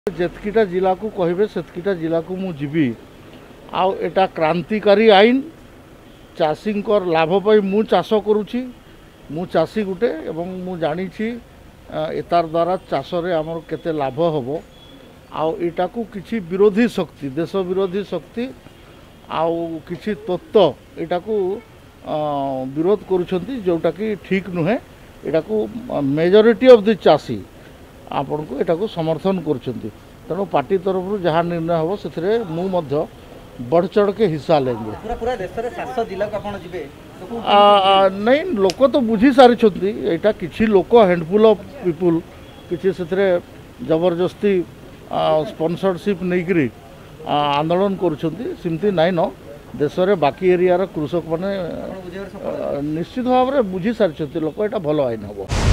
जेतकीटा जिला को कहे सेतकीटा जिला को मु जीवी आउ एटा क्रांतिकारी आईन चाषी लाभ मु चाष करुच्ची मु चाषी गुटे एवं मु जानी एतार द्वारा चाष आमर केते लाभ हम आउ एटा को किछि विरोधी शक्ति देश विरोधी शक्ति आउ किछि तत्व एटा को विरोध करुछंती जोटा कि ठीक नुहे एटा को मेजॉरिटी ऑफ द चाषी आपण को एटा को समर्थन करुछंती तेणु पार्टी तरफ जहाँ निर्णय हम से बढ़ चढ़ के हिस्सा लेंगे। पूरा पूरा देश रे 700 जिला को आपण जिबे नहीं लोक तो बुझी सारी एटा किछि लोक हैंडफुल ऑफ पीपुल किछि से जबरदस्ती स्पॉन्सरशिप नहीं आंदोलन करुछंती सिमती नाइन देश रे बाकी एरिया कृषक माने निश्चित भाव में बुझी सारी लोक एटा भल आईन हम।